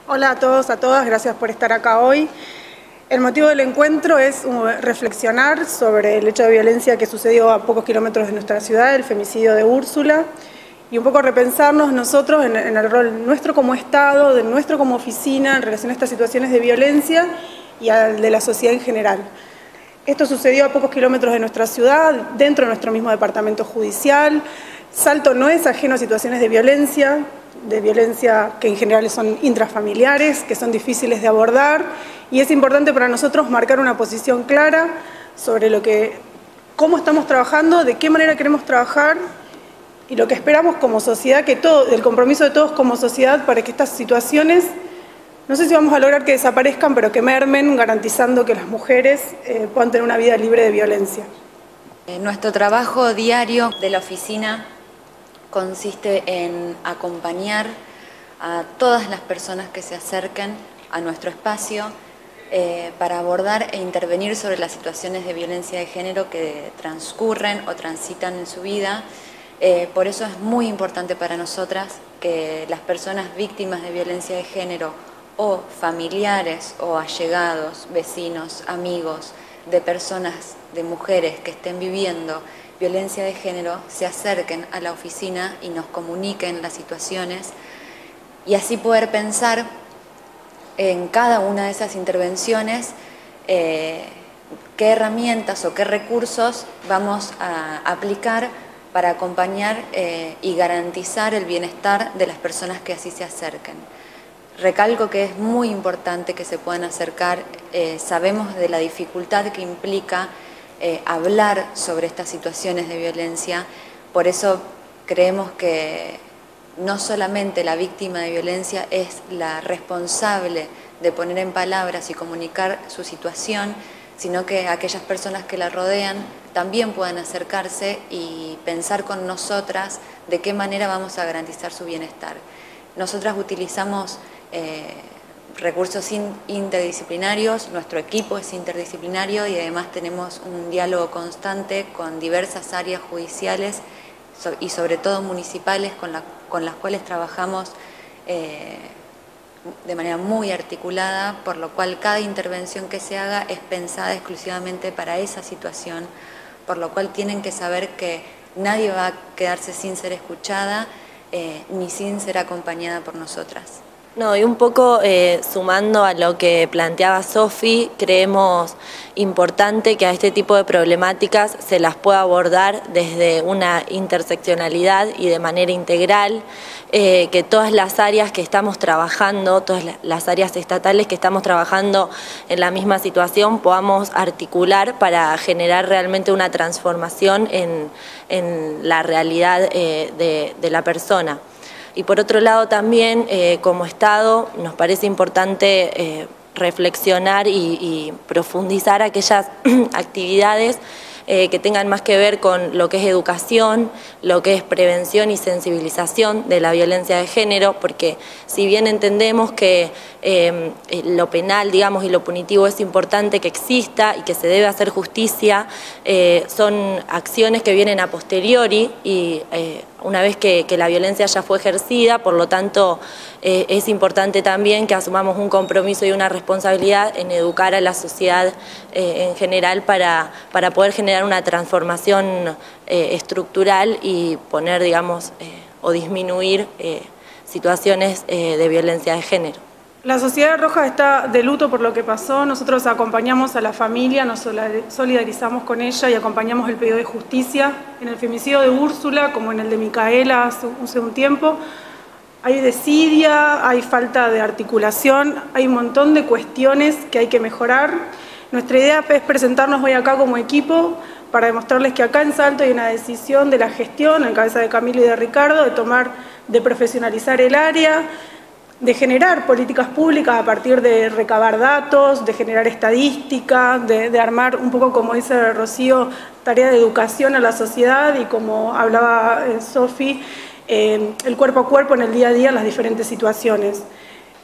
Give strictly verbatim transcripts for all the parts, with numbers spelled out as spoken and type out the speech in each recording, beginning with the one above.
Hola a todos, a todas, gracias por estar acá hoy. El motivo del encuentro es reflexionar sobre el hecho de violencia que sucedió a pocos kilómetros de nuestra ciudad, el femicidio de Úrsula, y un poco repensarnos nosotros en, en el rol nuestro como Estado, de nuestro como oficina en relación a estas situaciones de violencia y al de la sociedad en general. Esto sucedió a pocos kilómetros de nuestra ciudad, dentro de nuestro mismo departamento judicial. Salto no es ajeno a situaciones de violencia, de violencia que en general son intrafamiliares, que son difíciles de abordar, y es importante para nosotros marcar una posición clara sobre lo que, cómo estamos trabajando, de qué manera queremos trabajar y lo que esperamos como sociedad, que todo, el compromiso de todos como sociedad para que estas situaciones, no sé si vamos a lograr que desaparezcan, pero que mermen, garantizando que las mujeres eh, puedan tener una vida libre de violencia. Nuestro trabajo diario de la oficina consiste en acompañar a todas las personas que se acerquen a nuestro espacio eh, para abordar e intervenir sobre las situaciones de violencia de género que transcurren o transitan en su vida. Eh, por eso es muy importante para nosotras que las personas víctimas de violencia de género o familiares o allegados, vecinos, amigos de personas, de mujeres que estén viviendo violencia de género, se acerquen a la oficina y nos comuniquen las situaciones y así poder pensar en cada una de esas intervenciones eh, qué herramientas o qué recursos vamos a aplicar para acompañar eh, y garantizar el bienestar de las personas que así se acerquen. Recalco que es muy importante que se puedan acercar, eh, sabemos de la dificultad que implica Eh, hablar sobre estas situaciones de violencia, por eso creemos que no solamente la víctima de violencia es la responsable de poner en palabras y comunicar su situación, sino que aquellas personas que la rodean también puedan acercarse y pensar con nosotras de qué manera vamos a garantizar su bienestar. Nosotras utilizamos eh, recursos interdisciplinarios, nuestro equipo es interdisciplinario y además tenemos un diálogo constante con diversas áreas judiciales y sobre todo municipales con, la, con las cuales trabajamos eh, de manera muy articulada, por lo cual cada intervención que se haga es pensada exclusivamente para esa situación, por lo cual tienen que saber que nadie va a quedarse sin ser escuchada eh, ni sin ser acompañada por nosotras. No, y un poco eh, sumando a lo que planteaba Sofi, creemos importante que a este tipo de problemáticas se las pueda abordar desde una interseccionalidad y de manera integral, eh, que todas las áreas que estamos trabajando, todas las áreas estatales que estamos trabajando en la misma situación, podamos articular para generar realmente una transformación en, en la realidad eh, de, de la persona. Y por otro lado también, eh, como Estado, nos parece importante eh, reflexionar y, y profundizar aquellas actividades eh, que tengan más que ver con lo que es educación, lo que es prevención y sensibilización de la violencia de género, porque si bien entendemos que eh, lo penal, digamos, y lo punitivo es importante que exista y que se debe hacer justicia, eh, son acciones que vienen a posteriori y eh, una vez que, que la violencia ya fue ejercida, por lo tanto eh, es importante también que asumamos un compromiso y una responsabilidad en educar a la sociedad eh, en general para, para poder generar una transformación eh, estructural y poner, digamos, eh, o disminuir eh, situaciones eh, de violencia de género. La Sociedad Roja está de luto por lo que pasó. Nosotros acompañamos a la familia, nos solidarizamos con ella y acompañamos el pedido de justicia en el femicidio de Úrsula, como en el de Micaela hace, hace un tiempo. Hay desidia, hay falta de articulación, hay un montón de cuestiones que hay que mejorar. Nuestra idea es presentarnos hoy acá como equipo para demostrarles que acá en Salto hay una decisión de la gestión, en cabeza de Camilo y de Ricardo, de tomar, de profesionalizar el área, de generar políticas públicas a partir de recabar datos, de generar estadísticas, de, de armar un poco, como dice Rocío, tarea de educación a la sociedad y como hablaba eh, Sofi, eh, el cuerpo a cuerpo en el día a día en las diferentes situaciones.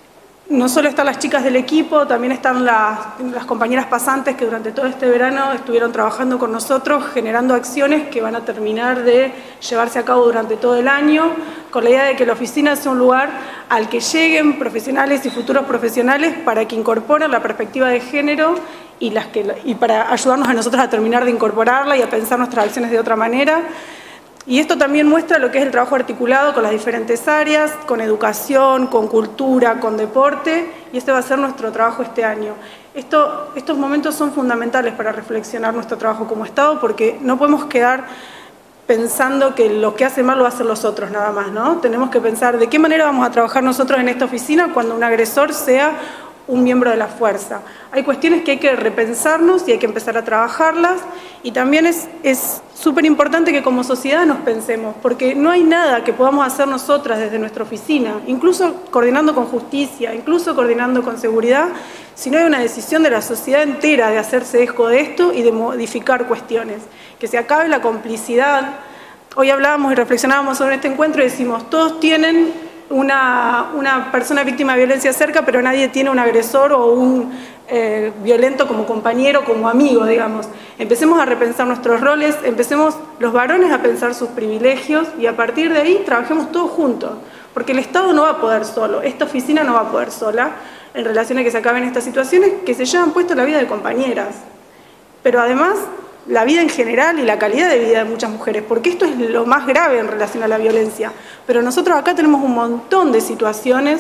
no solo están las chicas del equipo, también están las, las compañeras pasantes que durante todo este verano estuvieron trabajando con nosotros, generando acciones que van a terminar de llevarse a cabo durante todo el año, con la idea de que la oficina sea un lugar al que lleguen profesionales y futuros profesionales para que incorporen la perspectiva de género y, las que, y para ayudarnos a nosotros a terminar de incorporarla y a pensar nuestras acciones de otra manera. Y esto también muestra lo que es el trabajo articulado con las diferentes áreas, con educación, con cultura, con deporte, y este va a ser nuestro trabajo este año. Esto, estos momentos son fundamentales para reflexionar nuestro trabajo como Estado, porque no podemos quedar pensando que lo que hace mal lo va a hacer los otros nada más, ¿no? Tenemos que pensar de qué manera vamos a trabajar nosotros en esta oficina cuando un agresor sea un miembro de la fuerza. Hay cuestiones que hay que repensarnos y hay que empezar a trabajarlas, y también es es súper importante que como sociedad nos pensemos, porque no hay nada que podamos hacer nosotras desde nuestra oficina, incluso coordinando con justicia, incluso coordinando con seguridad, si no hay una decisión de la sociedad entera de hacerse eco de esto y de modificar cuestiones, que se acabe la complicidad. Hoy hablábamos y reflexionábamos sobre este encuentro y decimos, todos tienen Una, una persona víctima de violencia cerca, pero nadie tiene un agresor o un eh, violento como compañero, como amigo, digamos. Empecemos a repensar nuestros roles, empecemos los varones a pensar sus privilegios y a partir de ahí trabajemos todos juntos, porque el Estado no va a poder solo, esta oficina no va a poder sola en relación a que se acaben estas situaciones que se llevan puesto en la vida de compañeras, pero además la vida en general y la calidad de vida de muchas mujeres, porque esto es lo más grave en relación a la violencia. Pero nosotros acá tenemos un montón de situaciones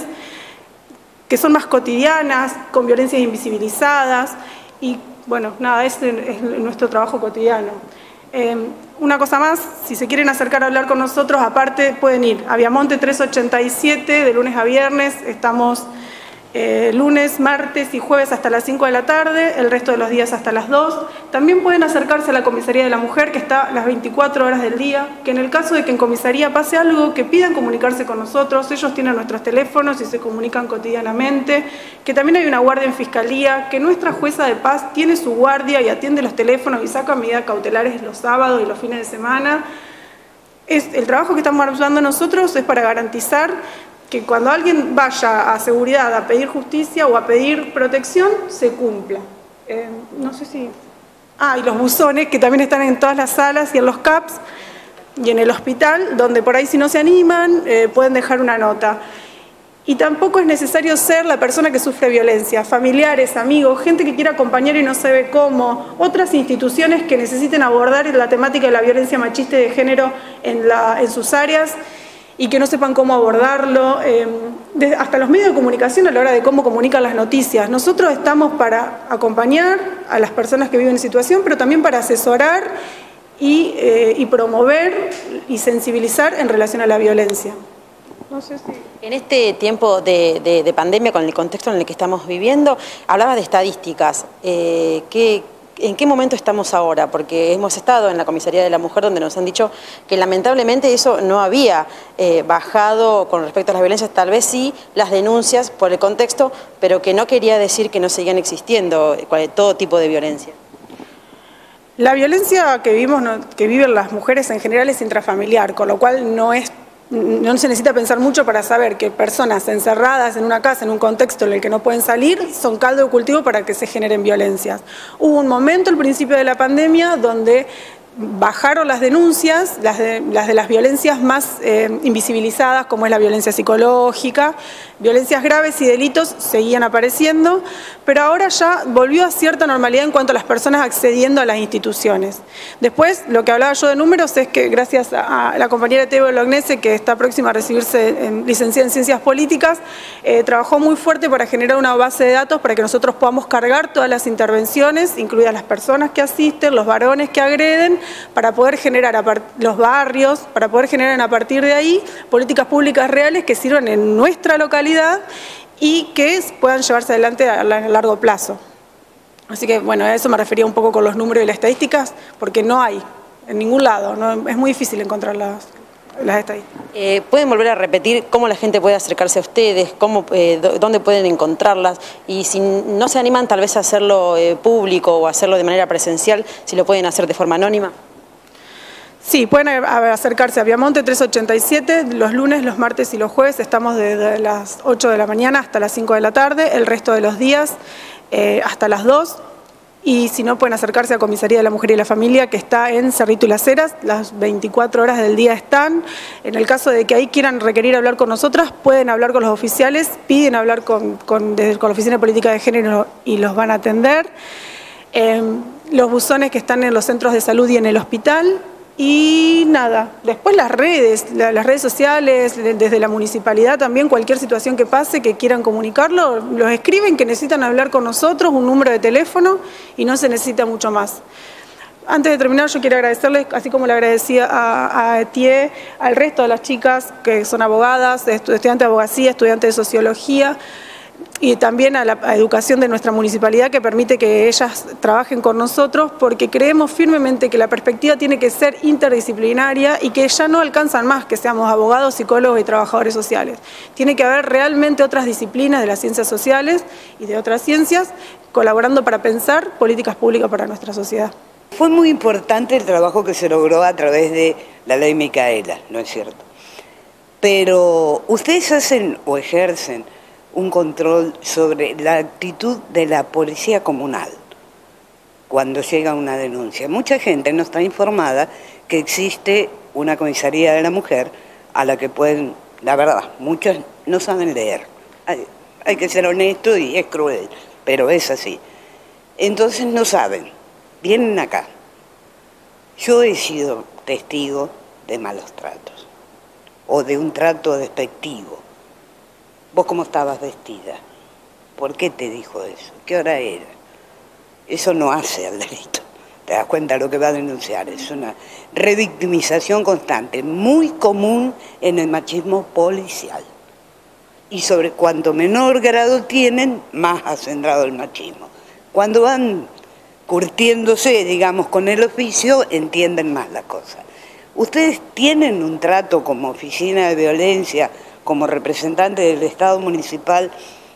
que son más cotidianas, con violencias invisibilizadas, y bueno, nada, ese es nuestro trabajo cotidiano. Eh, una cosa más, si se quieren acercar a hablar con nosotros, aparte pueden ir a Viamonte trescientos ochenta y siete, de lunes a viernes, estamos Eh, lunes, martes y jueves hasta las cinco de la tarde, el resto de los días hasta las dos. También pueden acercarse a la Comisaría de la Mujer, que está las veinticuatro horas del día, que en el caso de que en comisaría pase algo, que pidan comunicarse con nosotros, ellos tienen nuestros teléfonos y se comunican cotidianamente, que también hay una guardia en Fiscalía, que nuestra jueza de paz tiene su guardia y atiende los teléfonos y saca medidas cautelares los sábados y los fines de semana. Es, el trabajo que estamos realizando nosotros es para garantizar que cuando alguien vaya a seguridad a pedir justicia o a pedir protección, se cumpla. Eh, no sé si... Ah, y los buzones, que también están en todas las salas y en los C A Ps y en el hospital, donde por ahí si no se animan, eh, pueden dejar una nota. Y tampoco es necesario ser la persona que sufre violencia, familiares, amigos, gente que quiera acompañar y no sabe cómo, otras instituciones que necesiten abordar la temática de la violencia machista y de género en, la, en sus áreas, y que no sepan cómo abordarlo, eh, de, hasta los medios de comunicación a la hora de cómo comunican las noticias. Nosotros estamos para acompañar a las personas que viven en situación, pero también para asesorar y, eh, y promover y sensibilizar en relación a la violencia. No sé si... En este tiempo de, de, de pandemia, con el contexto en el que estamos viviendo, hablaba de estadísticas. Eh, ¿qué, ¿En qué momento estamos ahora? Porque hemos estado en la Comisaría de la Mujer donde nos han dicho que lamentablemente eso no había eh, bajado con respecto a las violencias, tal vez sí las denuncias por el contexto, pero que no quería decir que no seguían existiendo todo tipo de violencia. La violencia que vivimos, que viven las mujeres en general es intrafamiliar, con lo cual no es No se necesita pensar mucho para saber que personas encerradas en una casa, en un contexto en el que no pueden salir, son caldo de cultivo para que se generen violencias. Hubo un momento al principio de la pandemia donde bajaron las denuncias, las de las, de las violencias más eh, invisibilizadas, como es la violencia psicológica, violencias graves y delitos seguían apareciendo, pero ahora ya volvió a cierta normalidad en cuanto a las personas accediendo a las instituciones. Después, lo que hablaba yo de números es que gracias a la compañera Teo Bolognese, que está próxima a recibirse en, licenciada en Ciencias Políticas, eh, trabajó muy fuerte para generar una base de datos para que nosotros podamos cargar todas las intervenciones, incluidas las personas que asisten, los varones que agreden, para poder generar a los barrios, para poder generar a partir de ahí políticas públicas reales que sirvan en nuestra localidad y que puedan llevarse adelante a largo plazo. Así que, bueno, a eso me refería un poco con los números y las estadísticas, porque no hay en ningún lado, no, es muy difícil encontrar las, las estadísticas. Eh, ¿Pueden volver a repetir cómo la gente puede acercarse a ustedes, cómo, eh, dónde pueden encontrarlas? Y si no se animan tal vez a hacerlo eh, público o hacerlo de manera presencial, si lo pueden hacer de forma anónima. Sí, pueden acercarse a Viamonte trescientos ochenta y siete, los lunes, los martes y los jueves estamos desde las ocho de la mañana hasta las cinco de la tarde, el resto de los días eh, hasta las dos. Y si no, pueden acercarse a Comisaría de la Mujer y la Familia, que está en Cerrito y Las Heras, las veinticuatro horas del día están. En el caso de que ahí quieran requerir hablar con nosotras, pueden hablar con los oficiales, piden hablar con, con, desde, con la Oficina de Política de Género y los van a atender. Eh, los buzones que están en los centros de salud y en el hospital. Y nada, después las redes, las redes sociales, desde la municipalidad también, cualquier situación que pase, que quieran comunicarlo, los escriben, que necesitan hablar con nosotros, un número de teléfono y no se necesita mucho más. Antes de terminar, yo quiero agradecerles, así como le agradecía a, a Etienne, al resto de las chicas que son abogadas, estudiantes de abogacía, estudiantes de sociología, y también a la a educación de nuestra municipalidad, que permite que ellas trabajen con nosotros, porque creemos firmemente que la perspectiva tiene que ser interdisciplinaria y que ya no alcanzan más que seamos abogados, psicólogos y trabajadores sociales. Tiene que haber realmente otras disciplinas de las ciencias sociales y de otras ciencias colaborando para pensar políticas públicas para nuestra sociedad. Fue muy importante el trabajo que se logró a través de la ley Micaela, ¿no es cierto? Pero ustedes hacen o ejercen un control sobre la actitud de la policía comunal cuando llega una denuncia. Mucha gente no está informada que existe una comisaría de la mujer a la que pueden, la verdad, muchos no saben leer. Hay, hay que ser honesto y es cruel, pero es así. Entonces no saben, vienen acá. Yo he sido testigo de malos tratos o de un trato despectivo. ¿Vos cómo estabas vestida? ¿Por qué te dijo eso? ¿Qué hora era? Eso no hace al delito. Te das cuenta de lo que va a denunciar. Es una revictimización constante, muy común en el machismo policial. Y sobre cuanto menor grado tienen, más acendrado el machismo. Cuando van curtiéndose, digamos, con el oficio, entienden más la cosa. ¿Ustedes tienen un trato como oficina de violencia, como representante del Estado municipal,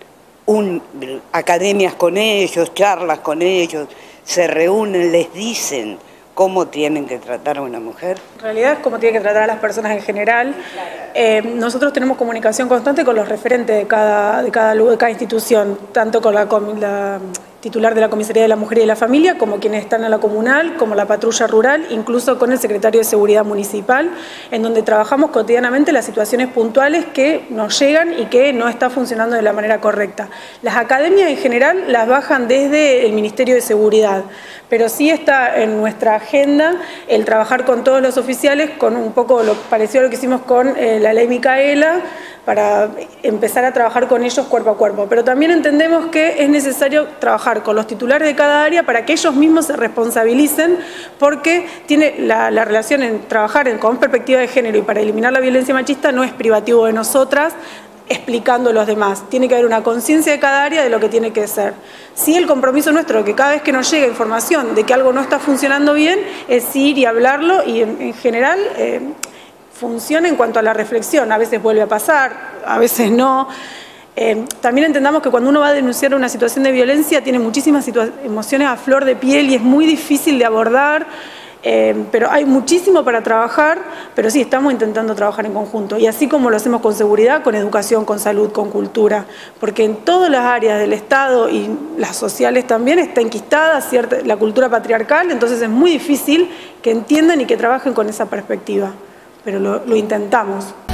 un, academias con ellos, charlas con ellos, se reúnen, les dicen cómo tienen que tratar a una mujer? En realidad es cómo tienen que tratar a las personas en general. Eh, nosotros tenemos comunicación constante con los referentes de cada, de cada, de cada institución, tanto con la, con la titular de la Comisaría de la Mujer y de la Familia, como quienes están en la comunal, como la patrulla rural, incluso con el secretario de Seguridad Municipal, en donde trabajamos cotidianamente las situaciones puntuales que nos llegan y que no está funcionando de la manera correcta. Las academias en general las bajan desde el Ministerio de Seguridad, pero sí está en nuestra agenda el trabajar con todos los oficiales, con un poco lo parecido a lo que hicimos con eh, la ley Micaela, para empezar a trabajar con ellos cuerpo a cuerpo. Pero también entendemos que es necesario trabajar con los titulares de cada área para que ellos mismos se responsabilicen, porque tiene la, la relación en trabajar en, con perspectiva de género y para eliminar la violencia machista no es privativo de nosotras, explicando a los demás. Tiene que haber una conciencia de cada área de lo que tiene que ser. Sí, el compromiso nuestro, que cada vez que nos llega información de que algo no está funcionando bien, es ir y hablarlo y en, en general eh, funciona en cuanto a la reflexión. A veces vuelve a pasar, a veces no. Eh, también entendamos que cuando uno va a denunciar una situación de violencia tiene muchísimas emociones a flor de piel y es muy difícil de abordar. Eh, pero hay muchísimo para trabajar, pero sí, estamos intentando trabajar en conjunto. Y así como lo hacemos con seguridad, con educación, con salud, con cultura. Porque en todas las áreas del Estado y las sociales también está enquistada cierta, la cultura patriarcal, entonces es muy difícil que entiendan y que trabajen con esa perspectiva. Pero lo, lo intentamos.